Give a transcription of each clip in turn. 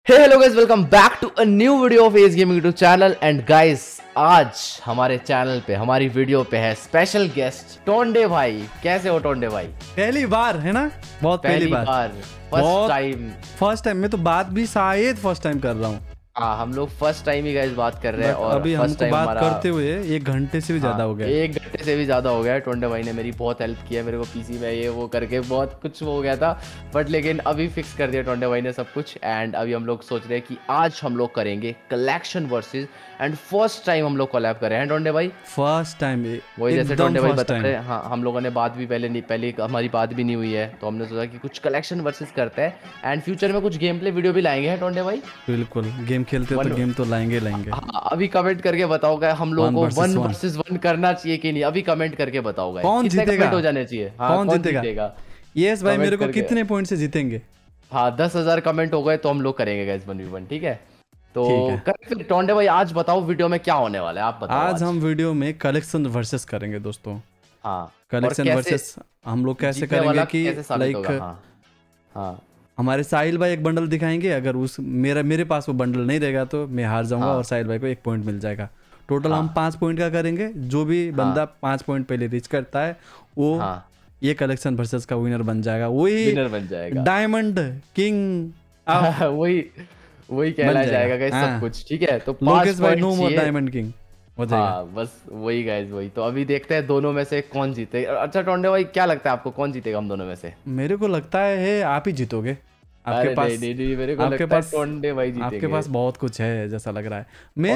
Hello guys, welcome back to a new video of edge gaming YouTube channel. And guys, आज हमारे channel पे हमारी video पे है स्पेशल गेस्ट टोंडे भाई। कैसे हो टोंडे भाई? पहली बार है ना? बहुत पहली बार फर्स्ट टाइम। मैं तो बात भी शायद फर्स्ट टाइम कर रहा हूँ। हाँ, हम लोग फर्स्ट टाइम ही गाइस बात कर रहे हैं। और अभी हमको बात करते हुए 1 घंटे से भी ज्यादा हो गया। 1 घंटे से भी ज्यादा हो गया। टोंडे भाई ने मेरी बहुत हेल्प की है, मेरे को पीसी में ये वो करके बहुत कुछ हो गया था, बट लेकिन अभी फिक्स कर दिया टोंडे भाई ने सब कुछ। एंड अभी हम लोग सोच रहे हैं कि आज हम लोग करेंगे collection versus. And first time हम लोग कोलैब कर रहे हैं टोंडे भाई, फर्स्ट टाइम। वही जैसे टोंडे भाई बता रहे हैं। हाँ, हम लोगों ने बात भी पहले हमारी बात भी नहीं हुई है, तो हमने सोचा कि कुछ कलेक्शन वर्सेस करते हैं। एंड फ्यूचर में कुछ गेम प्ले वीडियो भी लाएंगे टोंडे भाई। बिल्कुल, गेम खेलते तो गेम तो लाएंगे। हाँ, अभी कमेंट करके बताओगे हम लोगों को 1 वर्सेस 1 करना चाहिए कि नहीं। अभी कमेंट करके बताओगे कौन जीतेगा, हो जाने चाहिए। हाँ, कौन जीतेगा। यस भाई, मेरे को कितने पॉइंट से जीतेंगे? हाँ, 10,000 कमेंट हो गए तो हम लोग करेंगे गाइस 1v1। ठीक है, तो फिर टोंडे भाई आज बताओ वीडियो में क्या होने वाला है, आप बताओ। आज हम वीडियो में कलेक्शन वर्सेस करेंगे दोस्तों। हाँ, कलेक्शन वर्सेस हम लोग कैसे करेंगे कि लाइक हमारे साहिल भाई एक बंडल दिखाएंगे। अगर मेरे पास वो बंडल नहीं रहेगा तो मैं हार जाऊंगा और साहिल भाई को 1 पॉइंट मिल जाएगा। टोटल हम 5 पॉइंट का करेंगे। जो भी बंदा 5 पॉइंट पहले रीच करता है वो ये कलेक्शन वर्सेस का विनर बन जाएगा। वही डायमंड किंग वही कहला जाएगा गाइस सब कुछ। ठीक है, तो लोकेश भाई नो मोर डायमंड किंग हो जाएगा। हाँ, बस वही गाइस, वही। तो अभी देखते हैं दोनों में से कौन जीते। अच्छा टोंडे भाई, क्या लगता है आपको कौन जीतेगा हम दोनों में से? मेरे को लगता है आप ही जीतोगे। आपके पास नहीं, मेरे को लगता है टोंडे भाई जीतेंगे। आपके पास बहुत कुछ है जैसा लग रहा है।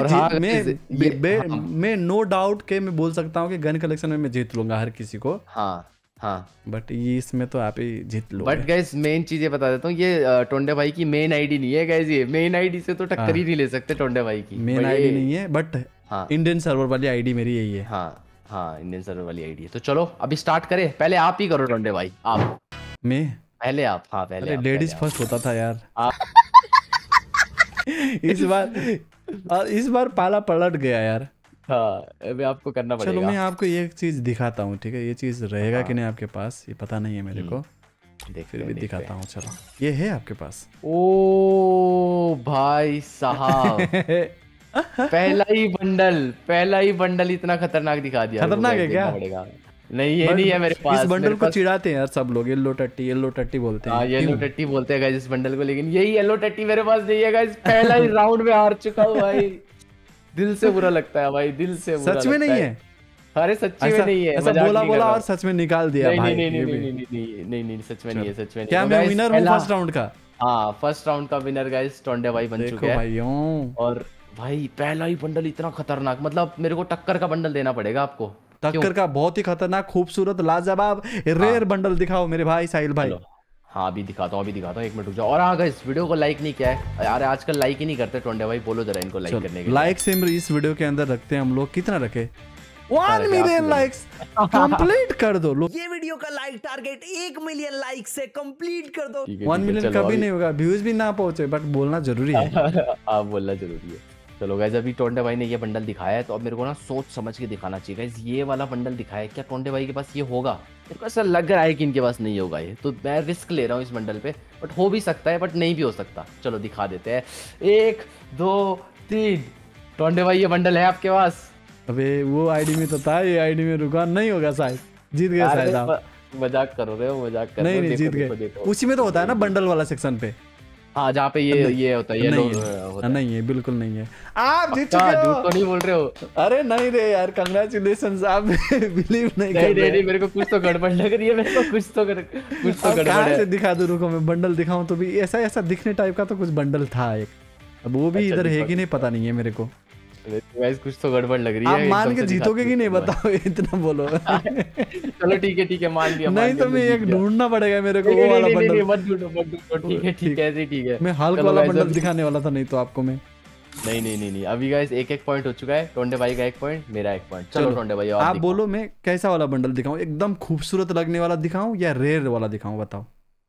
मैं नो डाउट के मैं बोल सकता हूँ कि गन कलेक्शन में मैं जीत लूंगा हर किसी को। हाँ, बट ये इसमें तो आप ही जीत लो। बट गाइस, मेन चीज ये बता देता हूँ, ये टोंडे भाई की मेन आईडी नहीं है गाइस। ये मेन आईडी से तो टक्कर ही नहीं ले सकते टोंडे भाई की। मेन आईडी नहीं है, बट इंडियन सर्वर वाली आईडी मेरी यही है। हाँ, इंडियन सर्वर वाली आईडी है। तो चलो अभी स्टार्ट करें। पहले आप ही करो टोंडे भाई। आप मैं पहले आप। हाँ, पहले लेडीज फर्स्ट होता था यार। इस बार पाला पलट गया यार। हाँ, अभी आपको करना पड़ेगा। चलो मैं आपको एक चीज दिखाता हूँ, ठीक है? ये चीज रहेगा कि नहीं आपके पास ये पता नहीं है मेरे को। फिर भी दिखाता हूँ। चलो, ये है आपके पास। ओ भाई साहब, पहला ही बंडल इतना खतरनाक दिखा दिया। खतरनाक है क्या? नहीं, ये नहीं है मेरे पास। इस बंडल को चिढ़ाते हैं यार सब लोग, येलो टट्टी बोलते हैं। येलो टट्टी बोलते हैं गाइस इस बंडल को, लेकिन यही येलो टट्टी मेरे पास नहीं है गाइस। पहला ही राउंड में हार चुका हूँ भाई। दिल से बुरा लगता है भाई, दिल से बुरा। सच में नहीं है? अरे सच्ची में नहीं है। ऐसा बोला और सच में निकाल दिया भाई। नहीं, सच में नहीं है। क्या मैं विनर हूँ फर्स्ट राउंड का? हाँ, फर्स्ट राउंड का विनर गाइस टोंडे भाई बन चुके हैं। और भाई पहला ही बंडल इतना खतरनाक, मतलब मेरे को टक्कर का बंडल देना पड़ेगा आपको। टक्कर का बहुत ही खतरनाक, खूबसूरत, लाजवाब, रेयर बंडल दिखाओ मेरे भाई साहिल भाई। हाँ, अभी दिखाता हूँ 1 मिनट रुक जाओ। और हाँ गाइस, वीडियो को लाइक नहीं किया है यार, आजकल लाइक ही नहीं करते टोंडे भाई। बोलो जरा इनको लाइक करने के। लाइक से इस वीडियो के अंदर रखते हैं हम लोग। कितना रखे? 1 मिलियन लाइक्स कंप्लीट कर दो लोग। ये वीडियो का लाइक टारगेट 1 मिलियन लाइक से कंप्लीट कर दो। 1 मिलियन कभी नहीं होगा, व्यूज भी ना पहुंचे, बट बोलना जरूरी है। हाँ, बोलना जरूरी है। चलो गाइस, अभी टोंडे भाई ने ये बंडल दिखाया है, तो अब मेरे को ना सोच समझ के दिखाना चाहिए गाइस। ये वाला बंडल दिखाया, क्या टोंडे भाई के पास ये होगा? मेरे को ऐसा लग रहा है कि इनके पास नहीं होगा ये, तो मैं रिस्क ले रहा हूँ इस बंडल पे। बट हो भी सकता है, बट नहीं भी हो सकता। चलो दिखा देते हैं। 1 2 3। टोंडे भाई, ये बंडल है आपके पास? अबे वो आईडी में तो था, ये आईडी में रुका नहीं होगा शायद। जीत गए शायद आप। मजाक कर रहे हो, मजाक कर रहे हो। नहीं, जीत गए। उसी में तो होता है ना बंडल वाला सेक्शन पे। हाँ, जहाँ पे ये होता है। नहीं है, बिल्कुल नहीं है। आप जीत चुके हो। झूठ तो नहीं बोल रहे हो? अरे नहीं रे यार, कांग्रेचुलेशंस। आप बिलीव नहीं कर रहे। नहीं, मेरे को कुछ तो गड़बड़ लग रही है। मेरे को कुछ तो गड़बड़ है। से दिखा दूं, रुको मैं बंडल दिखाऊं तो भी ऐसा दिखने टाइप का तो कुछ बंडल था एक। अब वो भी इधर है कि नहीं पता नहीं है मेरे को। गाइस, कुछ तो गड़बड़ लग रही है। आप मान के जीतोगे कि नहीं बताओ, इतना बोलो। चलो ठीक है, मान लिया। नहीं तो मैं एक ढूंढना पड़ेगा मेरे को वो वाला बंडल। मत ढूंढो। ठीक है। मैं हल्क वाला बंडल दिखाने वाला था, नहीं तो आपको मैं। नहीं। अभी गाइस 1 पॉइंट हो चुका है। टोंडे भाई का 1 पॉइंट, मेरा 1 पॉइंट। चलो टोंडे भाई, आप बोलो मैं कैसा वाला बंडल दिखाऊं? एकदम खूबसूरत लगने वाला दिखाऊं या रेयर वाला दिखाऊं, बताओ।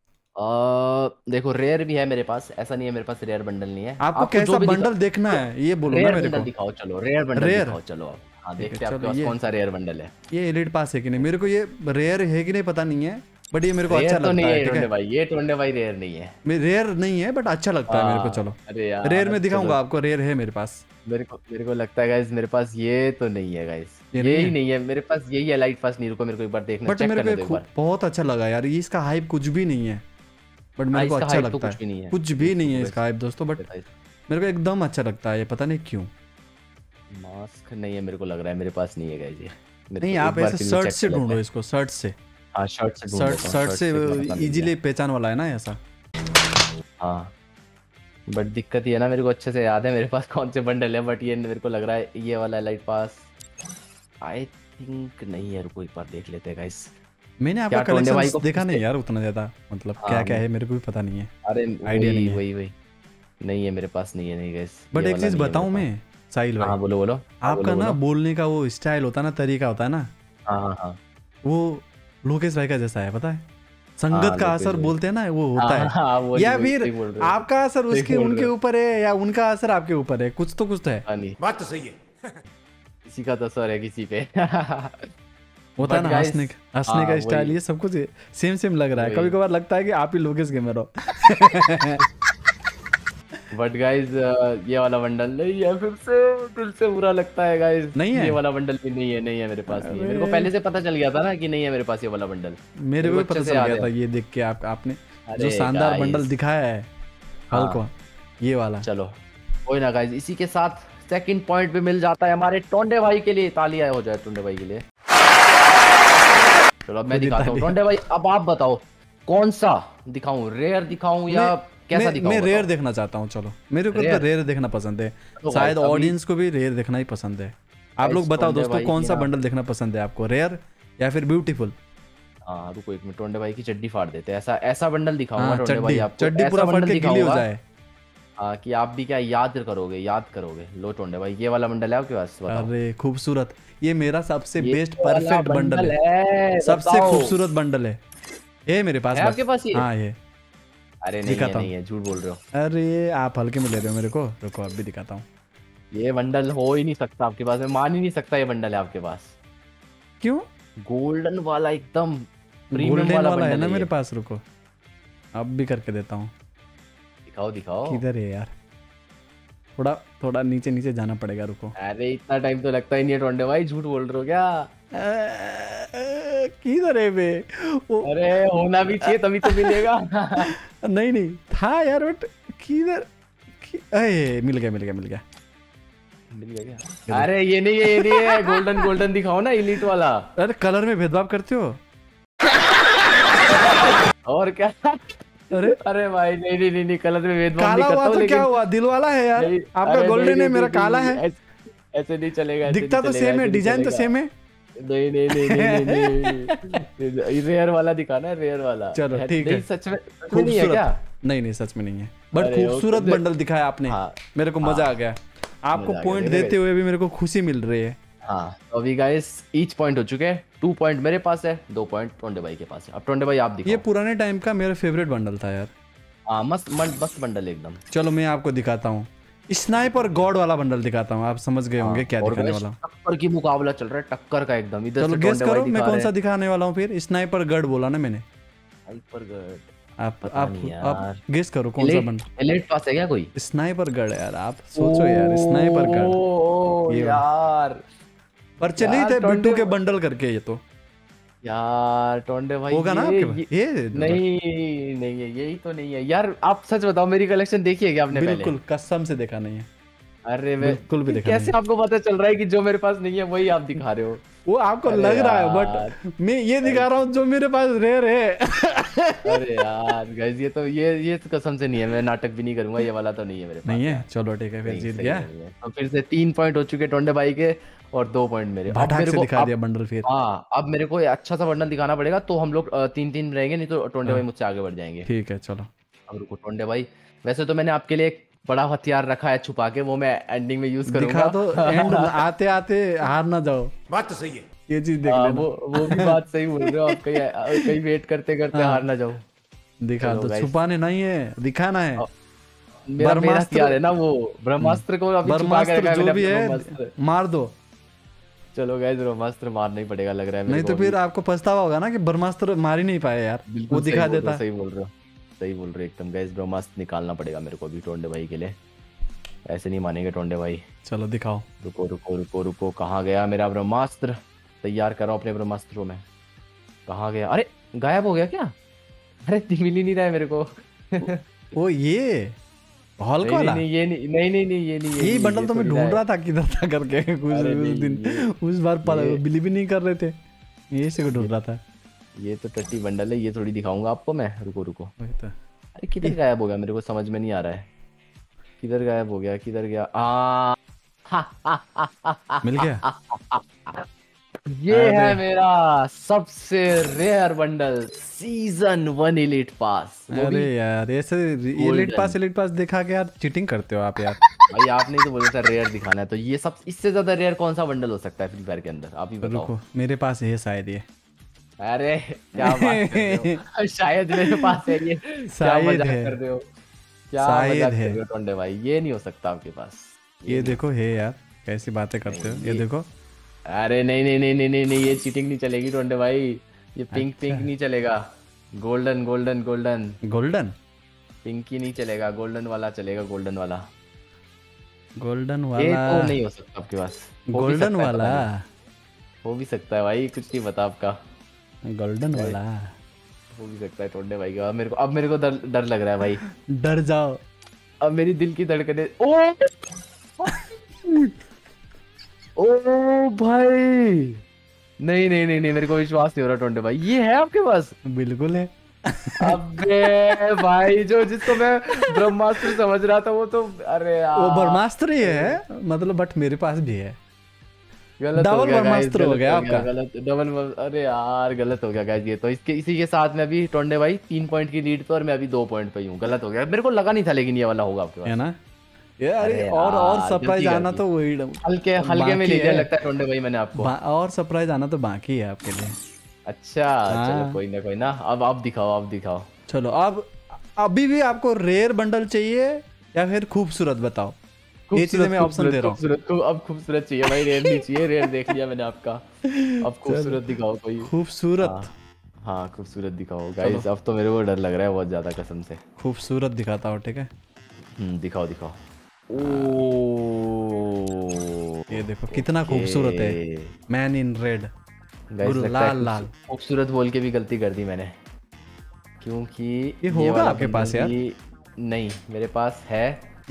देखो, रेयर भी है मेरे पास, ऐसा नहीं है मेरे पास रेयर बंडल नहीं है। आपको कैसा बंडल देखना है ये बोलो ना मेरे को। दिखाओ, चलो रेयर बंडल दिखाओ। चलो हाँ, देखते हैं आपके पास कौन सा रेयर बंडल है। ये एलिट पास है कि नहीं, मेरे को ये रेयर है कि नहीं पता नहीं है। बट ये मेरे को अच्छा लगता है। टोंडे भाई, ये टोंडे भाई रेयर नहीं है। रेयर नहीं है बट अच्छा लगता है मेरे को। चलो अरे यार रेयर में दिखाऊंगा आपको, रेयर है मेरे पास। मेरे को लगता है गाइस मेरे पास ये तो नहीं है गाइस, ये ही नहीं है मेरे पास, यही है लाइट फास्ट नीरो को। मेरे को एक बार देखना, बट मेरे को बहुत अच्छा लगा यार। ये इसका हाइप कुछ भी नहीं है बट मेरे को अच्छा लगता है। कुछ भी नहीं है इसका हाइप दोस्तों, बट मेरे को एकदम अच्छा लगता है। ये पता नहीं क्यों। मास्क नहीं है मेरे को लग रहा है, मेरे पास नहीं है गाइस ये। नहीं आप ऐसे शर्ट से ढूंढो इसको, शर्ट से। हाँ शर्ट से इजीली पहचान वाला है ना ऐसा। हाँ बट दिक्कत ये है ना, मेरे को अच्छे से याद है मेरे पास कौन से बंडल है, बट ये मेरे को लग रहा है ये वाला लाइट पास आई थिंक नहीं है। रुको एक बार देख लेते हैं गाइस। मैंने आपका कलेक्शन देखा नहीं यार उतना ज्यादा, मतलब क्या क्या है मेरे को भी पता नहीं है। अरे आइडिया नहीं है। वही नहीं है मेरे पास, नहीं है नहीं गाइस। बट एक चीज बताऊं मैं साहिल भाई। हाँ बोलो। आपका ना बोलने का वो स्टाइल होता है ना, तरीका होता है ना, हाँ वो लोकेश भाई का जैसा है। पता है संगत का असर बोलते हैं ना, वो होता है। या फिर आपका असर उसके उनके ऊपर है या उनका असर आपके ऊपर है, कुछ तो है। बात तो सही है। किसी का तो असर है किसी पे। होता है ना, हंसने का स्टाइल, ये सब कुछ सेम लग रहा है। कभी कभार लगता है कि आप ही लोकेश गेमर हो। बट गाइज ये वाला बंडल नहीं है, फिर से दिल से बुरा लगता है गाइज। नहीं है, ये वाला बंडल भी नहीं है मेरे पास। नहीं है, मेरे को पहले से पता चल गया था ना कि नहीं है मेरे पास ये वाला बंडल। मेरे को पता चल गया था ये देख के। आपने जो शानदार बंडल दिखाया है हल्का, ये वाला। चलो कोई ना गाइज, इसी के साथ सेकंड पॉइंट भी मिल जाता है हमारे टोंडे भाई के लिए। तालियां हो जाए टोंडे भाई के लिए। चलो अब मैं दिखाता हूँ टोंडे भाई, अब आप बताओ कौन सा दिखाऊं, रेयर दिखाऊं या कैसा दिखाऊं? मैं रेयर देखना चाहता हूँ। चलो मेरे को तो रेयर देखना पसंद है, शायद ऑडियंस को भी रेयर देखना ही पसंद है। आप लोग बताओ दोस्तों कौन सा बंडल देखना पसंद है आपको, रेयर या फिर ब्यूटीफुल? हाँ रुको एक मिनट, टोंडे भाई की चड्डी फाड़ देते हैं। ऐसा बंडल दिखाऊंगा टोंडे भाई आपको, चड्डी पूरा फाड़ के गीली हो जाए। हाँ कि आप भी क्या याद करोगे। लो टोंडे भाई ये वाला बंडल है आपके पास? अरे खूबसूरत, ये मेरा सबसे बेस्ट परफेक्ट बंडल है, सबसे खूबसूरत बंडल है ये मेरे पास। आपके पास? हाँ ये। अरे नहीं है, झूठ बोल रहे हो। अरे आप हल्के में ले रहे हो मेरे को। रुको अब भी दिखाता हूँ। ये बंडल हो ही नहीं सकता आपके पास, मैं मान ही नहीं सकता ये बंडल है आपके पास। क्यों? गोल्डन वाला एकदम प्रीमियम वाला है ना मेरे पास। रुको अब भी करके देता हूँ। दिखाओ किधर है यार? थोड़ा नीचे जाना पड़ेगा। रुको। अरे इतना टाइम तो लगता ही नहीं है टोंडे भाई, झूठ बोल रहे हो क्या? किधर है बे? अरे होना भी चाहिए तभी तो मिलेगा। नहीं था यार, बट किधर? मिल गया क्या? अरे ये नहीं है गोल्डन दिखाओ ना, इलीट वाला। अरे कलर में भेदभाव करते हो और क्या? अरे भाई नहीं कलर में भेदभाव नहीं करता हूं। तो क्या हुआ, दिल वाला है यार। आपका गोल्डन है, मेरा काला है। ऐसे नहीं चलेगा। दिखता तो सेम है, डिजाइन तो सेम है। नहीं रेयर वाला दिखाना है, रेयर वाला। चलो ठीक है। सच में नहीं है क्या? नहीं सच में नहीं है, बट खूबसूरत बंडल दिखाया आपने। मेरे को मजा आ गया। आपको पॉइंट देते हुए भी मेरे को खुशी मिल रही है। हाँ तो अभी गाइस ईच पॉइंट हो चुके हैं। 2 पॉइंट मेरे पास है, 2 पॉइंट टोंडे भाई के पास है। अब टोंडे भाई आप दिखाओ। ये पुराने टाइम का मेरा फेवरेट बंडल था यार। हाँ मस्त बंडल एकदम। चलो मैं आपको दिखाता हूँ, स्नाइपर गॉड वाला बंडल दिखाता हूँ। आप समझ गए होंगे क्या दिखाने वाला हूँ। टक्कर की मुकाबला चल रहा है, टक्कर का एकदम। इधर चलो गेस करो मैं कौन सा दिखाने वाला हूँ फिर। स्नाइपर गॉड बोला ना मैंने। स्नाइपर गॉड आप गेस करो कौन सा बंडल। एलीट पास है क्या कोई? स्नाइपर गॉड यार, आप सोचो यार। स्नाइपर गॉड यार, पर चले थे बिट्टू के बंडल करके। ये तो यार टोंडे भाई होगा ना आपके? ये नहीं है, यही तो नहीं है यार। आप सच बताओ मेरी कलेक्शन देखी है क्या आपने? बिल्कुल कसम से देखा नहीं है। अरे बिल्कुल भी देखा कैसे आपको पता चल रहा है कि जो मेरे पास नहीं है वही आप दिखा रहे हो? वो आपको लग रहा है, बट मैं ये दिखा रहा हूँ जो मेरे पास रेयर है। अरे यार गाइस ये तो ये कसम से नहीं है, मैं नाटक भी नहीं करूंगा। ये वाला तो नहीं है मेरे पास। नहीं है? चलो ठीक है, फिर जीत गया। तो फिर से 3 पॉइंट हो चुके टोंडे भाई के और 2 पॉइंट मेरे। अब मेरे को दिखा दिया बंडल फिर। हाँ अब मेरे को अच्छा सा बंडल दिखाना पड़ेगा, तो हम लोग 3-3 रहेंगे, नहीं तो टोंडे भाई मुझसे आगे बढ़ जाएंगे। ठीक है चलो। अब रुको टोंडे भाई, वैसे तो मैंने आपके लिए एक बड़ा हथियार रखा है छुपा के, वो मैं एंडिंग में यूज करूंगा। दिखा दो एंड आते हार ना जाओ। बात तो सही है, ये चीज देख लेना। वो भी बात सही बोल रहे हो आप। कहीं वेट करते हार ना जाओ। दिखा दो, छुपाने नहीं है, दिखाना है। मेरा हथियार है ना वो ब्रह्मास्त्र को अभी छुपा के रखा है। जो भी है मार दो। चलो गाइस ब्रह्मास्त्र मारना ही पड़ेगा लग रहा है मेरे नहीं को तो फिर अभी। आपको पछतावा होगा ना कि ब्रह्मास्त्र मार ही नहीं पाए यार, वो बिल्कुल दिखा देता। सही बोल रहे हो, सही बोल रहे हो एकदम गाइस। ब्रह्मास्त्र निकालना पड़ेगा मेरे को अभी टोंडे भाई के लिए, ऐसे नहीं मानेंगे टोंडे भाई। चलो दिखाओ। रुको रुको रुको रुको, कहाँ गया मेरा ब्रह्मास्त्र? तैयार कर रहा हूँ अपने ब्रह्मास्त्रों में। कहाँ गया? अरे गायब हो गया क्या? अरे मिल ही नहीं रहा है मेरे को। ओ ये हॉल वाला? नहीं ये नहीं, नहीं नहीं नहीं ये नहीं, यही बंडल तो मैं ढूंढ रहा था किधर था करके कुछ उस दिन, उस बार बिलीव भी नहीं कर रहे थे, यही से ढूंढ रहा था। ये तो टट्टी बंडल है, ये थोड़ी दिखाऊंगा आपको मैं। रुको रुको, अरे किधर गायब हो गया मेरे को समझ में नहीं आ रहा है, किधर गायब हो गया, किधर गया? मिल गया। ये है मेरा सबसे rare bundle, season 1 elite pass. अरे यार ऐसे एलिट पास दिखा के यार चीटिंग करते हो आप यार। भाई आपने तो बोला था रेयर दिखाना है, तो ये सब इससे ज्यादा रेयर कौन सा बंडल हो सकता है फ्री फायर के अंदर? आप ही बताओ। रुको मेरे पास है शायद ये। अरे क्या बात कर रहे हो? शायद मेरे पास है ये, शायद है, कर रहे हो क्या? मजाक कर रहे हो टोंडे भाई, ये नहीं हो सकता आपके पास। ये देखो है यार, कैसी बातें करते हो, ये देखो। अरे नहीं नहीं नहीं नहीं नहीं नहीं, ये चीटिंग नहीं चलेगी टोंडे भाई, ये पिंक पिंक नहीं चलेगा, golden golden golden golden, pink ही नहीं चलेगा, गोल्डन वाला चलेगा, गोल्डन वाला। गोल्डन ये वाला तो नहीं हो सकता आपके पास। गोल्डन वाला हो भी सकता है भाई, कुछ नहीं पता आपका। गोल्डन वाला हो भी सकता है टोंडे भाई का। अब मेरे को डर लग रहा है भाई। डर जाओ, अब मेरी दिल की धड़कने। ओ ओ भाई, नहीं नहीं नहीं नहीं, मेरे को विश्वास नहीं हो रहा टोंडे भाई, ये है आपके पास? बिल्कुल है। अबे भाई, जो जिसको मैं ब्रह्मास्त्र समझ रहा था वो तो, अरे यार वो ब्रह्मास्त्र ही है मतलब, बट मेरे पास भी है। गलत डबल ब्रह्मास्त्र हो गया आपका। गलत डबल, अरे यार गलत हो गया गाइस। ये तो इसी के साथ में अभी टोंडे भाई 3 पॉइंट की लीड पे और मैं अभी 2 पॉइंट पे हूँ। गलत हो गया, मेरे को लगा नहीं था लेकिन ये वाला होगा आपके पास, है ना यार। और सरप्राइज आना तो वही हल्के में ले लिया लगता है टोंडे भाई मैंने आपको। और सरप्राइज आना तो बाकी है आपके लिए। अच्छा चलो कोई ना, अब आप दिखाओ। चलो अब अभी भी आपको रेयर बंडल चाहिए या फिर खूबसूरत? बताओ, ये चीजें मैं ऑप्शन दे रहा हूँ। अब खूबसूरत चाहिए भाई, रेयर नहीं चाहिए। रेयर देख लिया मैंने आपका, अब खूबसूरत दिखाओ कोई। खूबसूरत? हाँ खूबसूरत दिखाओ गाइस। अब तो मेरे को डर लग रहा है बहुत ज्यादा कसम से। खूबसूरत दिखाता हूँ, ठीक है? दिखाओ। ओ ये देखो कितना खूबसूरत है, मैन इन रेड, लाल। खूबसूरत बोल के भी गलती कर दी मैंने, क्योंकि ये होगा आपके पास यार? नहीं मेरे पास है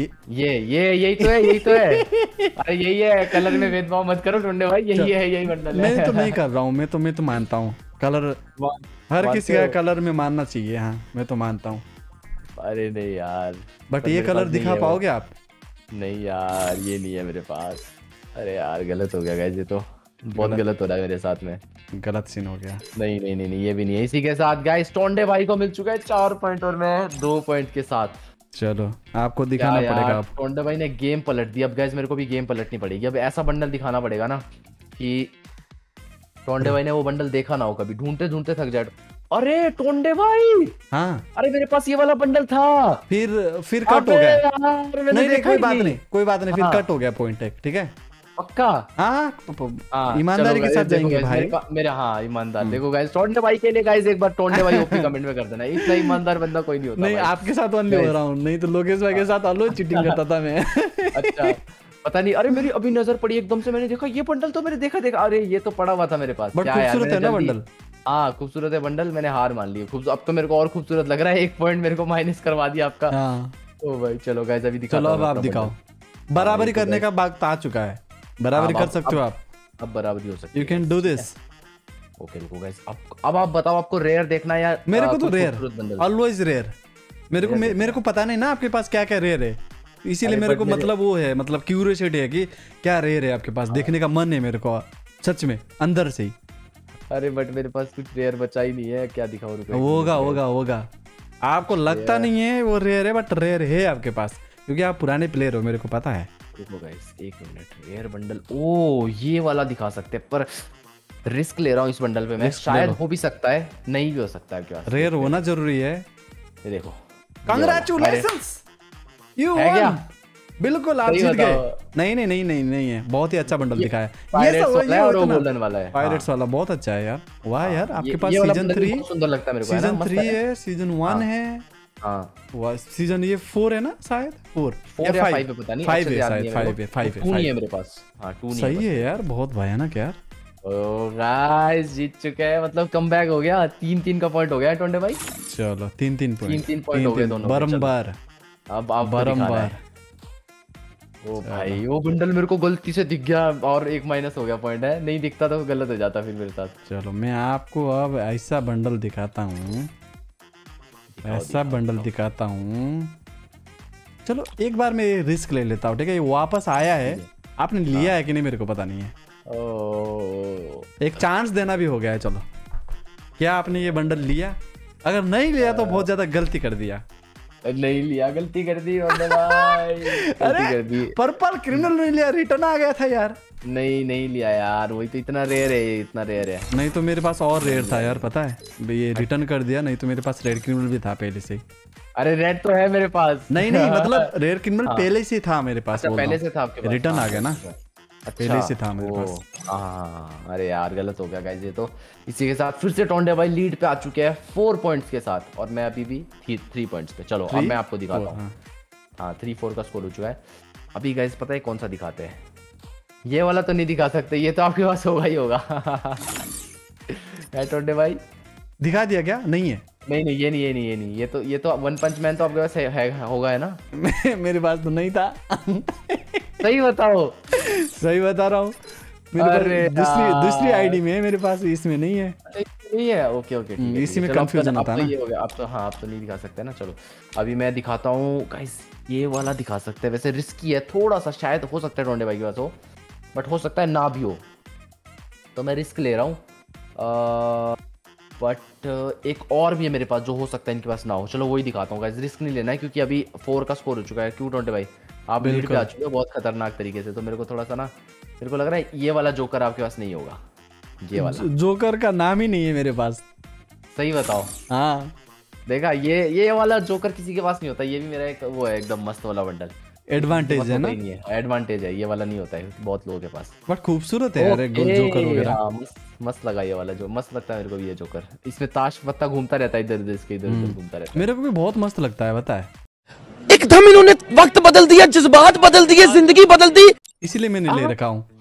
यही तो है। अरे यही है, कलर में भेदभाव मत करो टोंडे भाई, यही बंडल है। मैं तो नहीं कर रहा हूँ, मैं तो मानता हूँ कलर हर किसी का कलर में मानना चाहिए। हाँ मैं तो मानता हूँ। अरे नहीं यार, बट ये कलर दिखा पाओगे आप? नहीं यार ये नहीं है मेरे पास। अरे यार गलत हो गया गाइस, ये तो बहुत गलत हो रहा है मेरे साथ में, गलत सीन हो गया। नहीं ये भी नहीं है। इसी के साथ गाइस टोंडे भाई को मिल चुका है 4 पॉइंट और मैं 2 पॉइंट के साथ। चलो आपको दिखाना पड़ेगा। अब टोंडे भाई ने गेम पलट दी। अब गाइस मेरे को भी गेम पलटनी पड़ेगी। अब ऐसा बंडल दिखाना पड़ेगा ना कि टोंडे भाई ने वो बंडल देखा ना हो कभी, ढूंढते थक जाए। अरे टोंडे भाई, हाँ अरे मेरे पास ये वाला बंडल था, फिर कट हो गया। नहीं कोई बात नहीं, फिर कट हो गया पॉइंट एक, ठीक है पक्का। हाँ ईमानदारी के साथ जाएंगे भाई मेरे। हाँ ईमानदार। देखो गाइस टोंडे भाई के लिए गाइस एक बार टोंडे भाई ओपी कमेंट में कर देना, इतना ईमानदार बंदा कोई नहीं होता। नहीं आपके साथ ओनली हो रहा हूँ, नहीं तो लोकेश भाई के साथ अलग चीटिंग करता था मैं। अच्छा पता नहीं, अरे मेरी अभी नजर पड़ी एकदम से, मैंने देखा ये बंडल तो मैंने देखा, अरे ये तो पड़ा हुआ था मेरे पास। बट खूबसूरत है ना बंडल? हाँ खूबसूरत है बंडल, मैंने हार मान ली। अब तो मेरे को और खूबसूरत लग रहा है, 1 पॉइंट मेरे को माइनस करवा दिया आपका। ओ भाई चलो गाइस अभी दिखाओ। चलो अब आप दिखाओ। बराबरी करने का वक्त आ चुका है, बराबरी कर सकते हो आप। अब बराबरी हो सकती है, you can do this. Okay रुको गाइस, अब आप बताओ आपको रेयर देखना है या? मेरे को तो रेयर, ऑलवेज रेयर। मेरे को पता नहीं ना आपके पास क्या क्या रेयर है, इसीलिए मेरे को मतलब वो है, मतलब क्यूरियोसिटी है कि क्या रेयर है आपके पास, देखने का मन है मेरे को सच में अंदर से ही। अरे बट मेरे पास कुछ रेयर बचा ही नहीं है, क्या दिखाऊं? होगा आपको लगता नहीं है वो रेयर है, बट रेयर है आपके पास क्योंकि आप पुराने प्लेयर हो, मेरे को पता है। रुको गाइस 1 मिनट, रेयर बंडल, ओ ये वाला दिखा सकते हैं, पर रिस्क ले रहा हूँ इस बंडल पे मैं, शायद हो भी सकता है नहीं भी हो सकता है। क्या रेयर होना जरूरी है? ये देखो, कांग्रेचुलेशंस, यू है क्या? बिल्कुल आप जीत गए। नहीं नहीं नहीं नहीं नहीं है, बहुत ही अच्छा बंडल दिखाया। ये गोल्डन वाला है, पायरेट्स वाला बहुत अच्छा है यार। वाह यार, आपके पास सीजन 3 सुंदर लगता है मेरे को, सीजन 3 है, सीजन 1 है, हाँ सीजन ये 4 है ना शायद, 4 या 5 पता नहीं, 5 है शायद, 5 है मेरे पास। हाँ 2 सही है यार, बहुत भयानक यार। ओ गाइस जीत चुके हैं, मतलब कमबैक हो गया, 3-3 का पॉइंट हो गया टोंडे भाई। चलो 3-3 पॉइंट हो गए दोनों बारंबार। अब आप बारंबार। ओ भाई वो बंडल मेरे को गलती से दिख गया और 1 माइनस हो गया पॉइंट है, नहीं दिखता तो गलत हो जाता फिर मेरे साथ। चलो मैं आपको अब ऐसा बंडल दिखाता हूँ, ऐसा बंडल दिखाता हूँ। चलो एक बार मैं रिस्क ले लेता हूँ, ठीक है। ये वापस आया है, आपने लिया है कि नहीं मेरे को पता नहीं है। एक चांस देना भी हो गया है। चलो क्या आपने ये बंडल लिया? अगर नहीं लिया तो बहुत ज्यादा गलती कर दिया। नहीं लिया, गलती कर दी भाई। अरे कर दी। पर्पल क्रिमिनल नहीं लिया, रिटर्न आ गया था यार। नहीं लिया यार, वही तो इतना रेयर है, इतना रेयर है। नहीं तो मेरे पास और रेयर था यार, पता है ये रिटर्न कर दिया, नहीं तो मेरे पास रेड क्रिमिनल भी था पहले से। अरे रेड तो है मेरे पास। नहीं मतलब रेड क्रिमिनल पहले से था मेरे पास। पहले से था आपके पास, रिटर्न आ गया ना, पहले से था मेरे पास। हाँ अरे यार गलत हो गया गाइस ये तो। इसी के साथ फिर से टोंडे भाई लीड पे आ चुके हैं 4 पॉइंट्स के साथ, और मैं अभी भी 3 पॉइंट्स पे। चलो अब मैं आपको दिखाता हूँ। हाँ 3-4 का स्कोर हो चुका है अभी गाइस। पता है कौन सा दिखाते हैं? ये वाला तो नहीं दिखा सकते, ये तो आपके पास होगा ही होगा। टोंडे भाई दिखा दिया क्या? नहीं है, नहीं ये नहीं, ये तो वन पंच मैन तो आपके पास होगा है ना। मेरे पास तो नहीं था। सही बताओ। सही बता रहा हूँ, मेरे पास दूसरी आईडी में है मेरे पास, इसमें नहीं है। नहीं है, ओके ठीक है, इसी में कंफ्यूजन होता है ना। ये हो गया अब तो। हाँ अब तो नहीं दिखा सकते ना। चलो अभी मैं दिखाता हूँ गाइस, ये वाला दिखा सकते हैं। वैसे रिस्की है थोड़ा सा, शायद हो सकता है टोंडे भाई के पास हो, बट हो सकता है ना भी हो, तो मैं रिस्क ले रहा हूँ। बट एक और भी है मेरे पास जो हो सकता है इनके पास ना हो। चलो वही दिखाता हूँ गाइस, रिस्क नहीं लेना है क्योंकि अभी 4 का स्कोर हो चुका है। क्यों टोंडे भाई आप लीड पे आ चुके हो बहुत खतरनाक तरीके से, तो मेरे को थोड़ा सा ना, मेरे को लग रहा है ये वाला जोकर आपके पास नहीं होगा। ये वाला जोकर का नाम ही नहीं है मेरे पास। सही बताओ। हाँ देखा, ये वाला जोकर किसी के पास नहीं होता। ये भी मेरा एक वो है एकदम मस्त वाला बंडल। एडवांटेज है ना, एडवांटेज है, ये वाला नहीं होता है बहुत लोगों के पास। बट खूबसूरत है यार जोकर वगैरह। मस्त लगा ये वाला, जो मस्त लगता है मेरे को भी ये जोकर। इसमें ताश पत्ता घूमता रहता है, इधर उधर इसके इधर उधर घूमता रहता है। मेरे को भी बहुत मस्त लगता है, पता है। एकदम इन्होंने वक्त बदल दिया, जज्बात बदल दिए, जिंदगी बदल दी, इसीलिए मैंने ले रखा हूँ।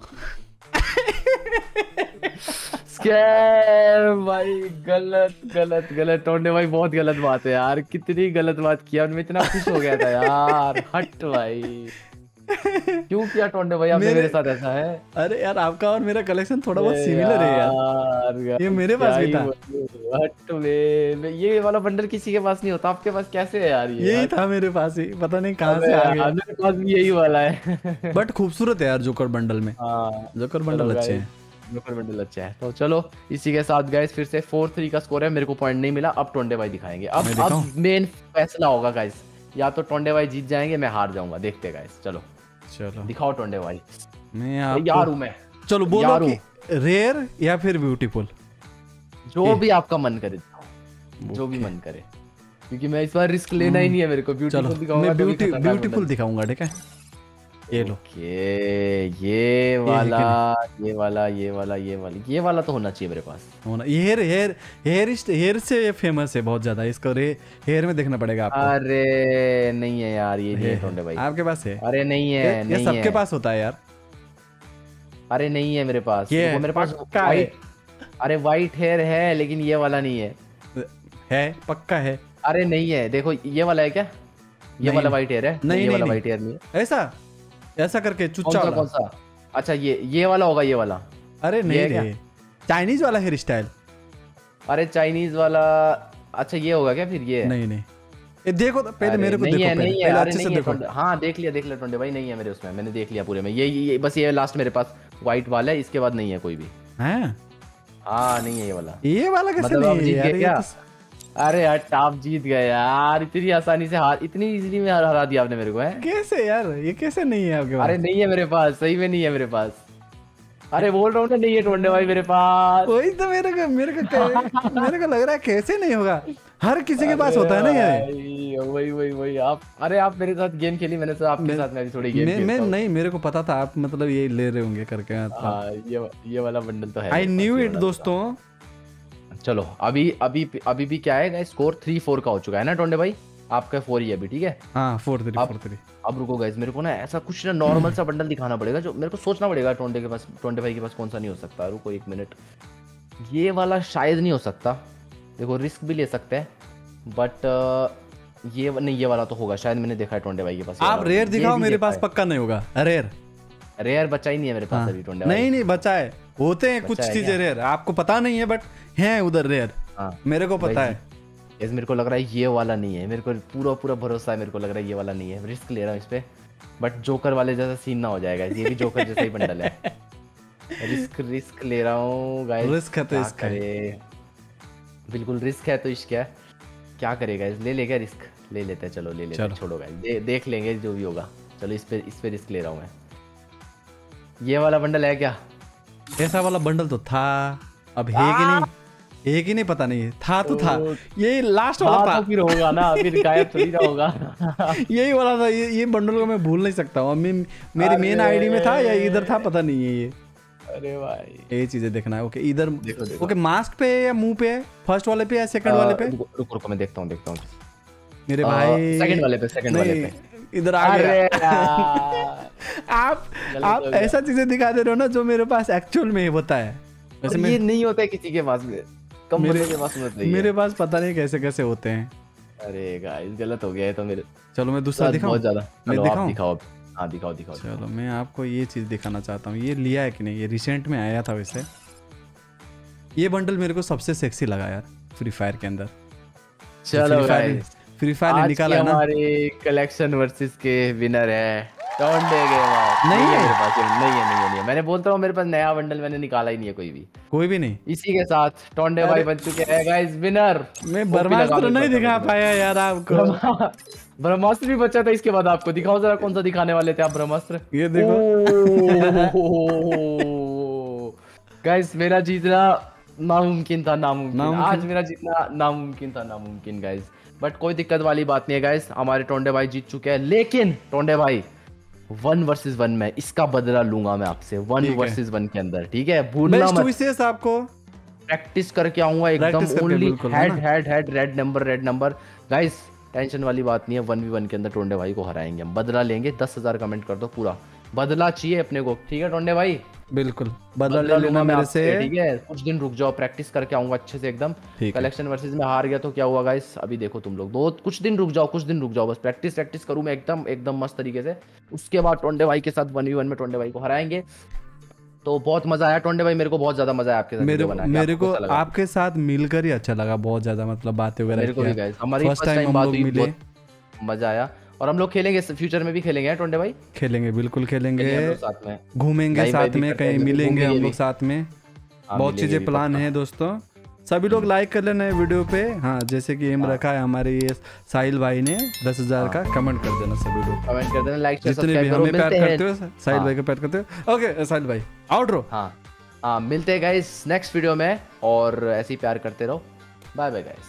भाई गलत टोंडे भाई, बहुत गलत बात है यार। कितनी गलत बात किया, मैं इतना खुश हो गया था यार। हट भाई, क्यों किया टोंडे भाई आपने मेरे साथ ऐसा है? अरे यार आपका और मेरा कलेक्शन थोड़ा बहुत सिमिलर है यार। ये मेरे पास भी था। हट में ये वाला बंडल किसी के पास नहीं होता, आपके पास कैसे है यार? यही था मेरे पास ही, पता नहीं कहाँ से आ गया। मेरे पास भी यही वाला है। बट खूबसूरत है यार जोकर बंडल में। जोकर बंडल अच्छे हैं, जोकर बंडल अच्छा है। तो चलो इसी के साथ गाइस फिर से 4-3 का स्कोर है। मेरे को पॉइंट नहीं मिला, अब टोंडे भाई दिखाएंगे। अब मेन फैसला होगा गाइस, या तो टोंडे भाई जीत जाएंगे, मैं हार जाऊंगा। देखते गाइस, चलो दिखाओ टोंडे भाई। मैं आपको यार हूं मैं। चलो बोलो कि रेयर या फिर ब्यूटीफुल, जो भी आपका मन करे, जो भी मन करे, क्योंकि मैं इस बार रिस्क लेना ही नहीं है मेरे को। ब्यूटीफुल दिखाऊंगा, ब्यूटीफुल दिखाऊंगा, ठीक है। ये लो, ये वाला तो होना चाहिए मेरे पास। होना हेयर से फेमस है बहुत ज्यादा, इसको हेयर में देखना पड़ेगा आपको। अरे नहीं है यार, ये नहीं है टोंडे भाई। आपके पास है? अरे नहीं है, ये सबके पास होता है यार। अरे नहीं है मेरे पास, ये मेरे पास वाइट। अरे वाइट हेयर है, लेकिन ये वाला नहीं है। पक्का है? अरे नहीं है, देखो ये वाला है क्या? ये वाला वाइट हेयर है? नहीं, वाला वाइट हेयर नहीं है। ऐसा करके चुच्चा वाला। कौन सा? अच्छा ये वाला होगा, ये वाला। अरे नहीं रे, चाइनीज वाला हेयर स्टाइल। अरे चाइनीज वाला, अच्छा ये होगा क्या फिर? ये नहीं, ये देखो तो पहले मेरे को देखो, पहले अच्छे से देखो। हाँ देख लिया टोंडे भाई, नहीं है मेरे उसमें, मैंने देख लिया पूरे में। ये बस ये लास्ट मेरे पास व्हाइट वाला है, इसके बाद नहीं है कोई भी। हाँ नहीं है ये वाला। ये वाला कैसे नहीं है यार? अरे यार आप जीत गए यार, इतनी आसानी से इतनी इजीली में हरा दिया आपने मेरे को। है कैसे यार, ये कैसे नहीं है आपके पास? अरे नहीं है मेरे पास, सही में नहीं है मेरे पास। अरे बोल रहा हूँ ना, नहीं है टोंडे भाई मेरे पास। वही तो मेरे को लग रहा है कैसे नहीं होगा, हर किसी के पास होता है ना यार। वही आप, अरे आप मेरे साथ गेम खेली मैंने, तो आपके साथ मैं भी थोड़ी गेम खेलता हूं। नहीं मेरे को पता था आप मतलब ये ले रहे होंगे करके। हाँ ये वाला बंडल तो है, आई न्यू इट दोस्तों। चलो अभी भी क्या है स्कोर 3-4 का हो चुका है ना टोंडे भाई, आपका 4 ही है अभी, ठीक है। हाँ 4-3। अब रुको गाइस, मेरे को ना ऐसा कुछ ना नॉर्मल सा बंडल दिखाना पड़ेगा, जो मेरे को सोचना पड़ेगा टोंडे भाई के पास कौन सा नहीं हो सकता। रुको 1 मिनट, ये वाला शायद नहीं हो सकता, देखो रिस्क भी ले सकते हैं, बट ये नहीं, ये वाला तो होगा शायद, मैंने देखा है टोंडे भाई के पास। आप रेयर दिखाओ, मेरे पास पक्का नहीं होगा। रेयर बचा ही नहीं है मेरे पास अभी टोंडे भाई। नहीं बचा है, होते हैं कुछ चीजें रेयर, आपको पता नहीं है बट हैं उधर रेयर। मेरे को पता है। मेरे को लग रहा है ये वाला नहीं है, मेरे को पूरा भरोसा है, मेरे को लग रहा है ये वाला नहीं है। रिस्क ले रहा हूँ इस पे, बट जोकर वाले जैसा सीन ना हो जाएगा, ये भी जोकर जैसा ही बंडल है। रिस्क ले रहा हूँ गाइस। रिस्क है तो इसका बिल्कुल रिस्क है तो इसका क्या करेगा, ले लेगा रिस्क, ले लेते हैं, चलो ले लेते हैं, छोड़ो गाइस देख लेंगे जो भी होगा। चलो इस पे रिस्क ले रहा हूँ मैं। ये वाला बंडल है क्या? ऐसा वाला बंडल तो था, अब है कि नहीं, एक ही नहीं पता नहीं, था तो था, ये लास्ट वाला था। तो फिर होगा ना, फिर गायब थोड़ी ना होगा। यही वाला था, ये बंडल को मैं भूल नहीं सकता हूँ। मेरी मेन आईडी में था या इधर था पता नहीं है ये। अरे भाई ये चीजें देखना है। ओके इधर ओके, मास्क पे या मुंह पे, फर्स्ट वाले पे या सेकंड वाले पे? रुको मैं देखता हूँ मेरे भाई सेकंड वाले पे इधर आ गया। आप ऐसा चीजें दिखा दे रहे हो ना जो मेरे पास एक्चुअल में होता है, वैसे ये नहीं होता है किसी के पास में, कम बंदे के पास होता है। मेरे पास पता नहीं कैसे कैसे होते हैं। अरे गाइस गलत हो गया है तो मेरे। चलो मैं दूसरा दिखाऊं, बहुत ज्यादा मैं दिखाऊं। हाँ दिखाओ। चलो मैं आपको ये चीज दिखाना चाहता हूँ, ये लिया है कि नहीं, ये रिसेंट में आया था। वैसे ये बंडल मेरे को सबसे सेक्सी लगा यार फ्री फायर के अंदर। चलो फ्री फायर ने निकाला है ना, हमारी कलेक्शन वर्सेस के विनर है टोंडे गेमर। नहीं है मेरे पास, नहीं है। मैंने बोलता हूँ मेरे पास नया बंडल मैंने निकाला ही नहीं है, कोई भी नहीं। इसी के साथ टोंडे भाई बन चुके हैं गाइस विनर। मैं ब्रह्मास्त्र नहीं दिखा पाया यार आपको। ब्रह्मास्त्र भी बचा था इसके बाद, आपको दिखाओ जरा कौन सा दिखाने वाले थे आप ब्रह्मास्त्र। ये देखो गाइस, मेरा जीतना नामुमकिन था, आज मेरा जीतना नामुमकिन गाइस। बट कोई दिक्कत वाली बात नहीं है गाइस, हमारे टोंडे भाई जीत चुके हैं। लेकिन टोंडे भाई 1 वर्सेस 1 में इसका बदला लूंगा मैं आपसे, 1 वर्सेस 1 के अंदर, ठीक है? भूलना मत, आपको प्रैक्टिस करके आऊंगा एकदम। Only head red number guys, tension वाली बात नहीं है। 1v1 के अंदर टोंडे भाई को हराएंगे हम, बदला लेंगे। 10,000 कमेंट कर दो, पूरा बदला चाहिए अपने को, ठीक है टोंडे भाई? बिल्कुल बदला ले लेना मेरे से, ठीक है? कुछ दिन रुक जाओ, प्रैक्टिस करके आऊंगा अच्छे से एकदम। कलेक्शन वर्सेस में हार गया तो क्या हुआ गाइस, अभी देखो तुम लोग, कुछ दिन रुक जाओ, बस प्रैक्टिस करूं मैं एकदम मस्त तरीके से। उसके बाद टोंडे भाई के साथ 1v1 में टोंडे भाई को हराएंगे। तो बहुत मजा आया टोंडे भाई, मेरे को बहुत ज्यादा मजा आया आपके साथ। मेरे को आपके साथ मिलकर ही अच्छा लगा, बहुत ज्यादा मतलब बातें वगैरह। मेरे को भी गाइस, हमारी फर्स्ट टाइम बात हुई, बहुत मजा आया। और हम लोग खेलेंगे, फ्यूचर में भी खेलेंगे टोंडे भाई। खेलेंगे, बिल्कुल खेलेंगे, साथ में घूमेंगे, साथ में कहीं मिलेंगे हम लोग साथ में। बहुत चीजें प्लान है दोस्तों। सभी लोग लाइक कर लेना वीडियो पे। हाँ जैसे कि एम रखा है हमारे ये साहिल भाई ने 10,000 का, कमेंट कर देना सभी लोग, कमेंट कर देना, लाइक शेयर जितने भी हमें प्यार करते हो साहिल भाई को प्यार करते हो। ओके साहिल भाई आउटरो। हाँ मिलते हैं गाइस नेक्स्ट वीडियो में, और ऐसे ही प्यार करते रहो। Bye bye guys.